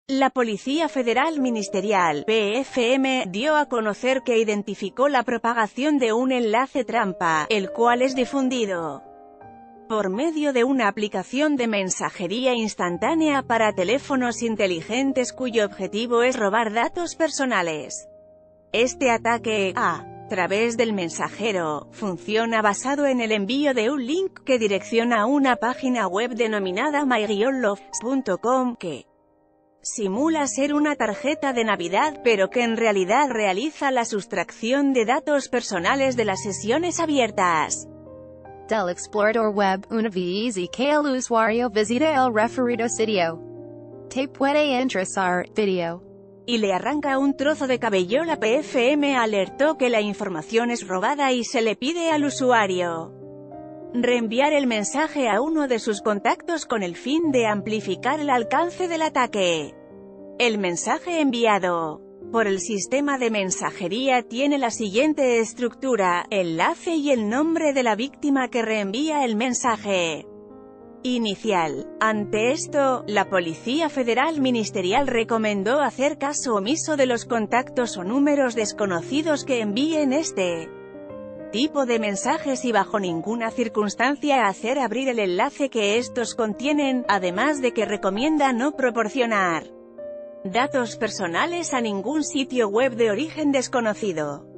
La Policía Federal Ministerial, PFM, dio a conocer que identificó la propagación de un enlace trampa, el cual es difundido por medio de una aplicación de mensajería instantánea para teléfonos inteligentes cuyo objetivo es robar datos personales. Este ataque, a través del mensajero, funciona basado en el envío de un link que direcciona a una página web denominada my.com, que simula ser una tarjeta de Navidad, pero que en realidad realiza la sustracción de datos personales de las sesiones abiertas. Del explorador web, una vez que el usuario visita el referido sitio, te puede interesar, video, y le arranca un trozo de cabello. La PFM alertó que la información es robada y se le pide al usuario reenviar el mensaje a uno de sus contactos con el fin de amplificar el alcance del ataque. El mensaje enviado por el sistema de mensajería tiene la siguiente estructura: enlace y el nombre de la víctima que reenvía el mensaje inicial. Ante esto, la Policía Federal Ministerial recomendó hacer caso omiso de los contactos o números desconocidos que envíen este tipo de mensajes y bajo ninguna circunstancia hacer abrir el enlace que estos contienen, además de que recomienda no proporcionar datos personales a ningún sitio web de origen desconocido.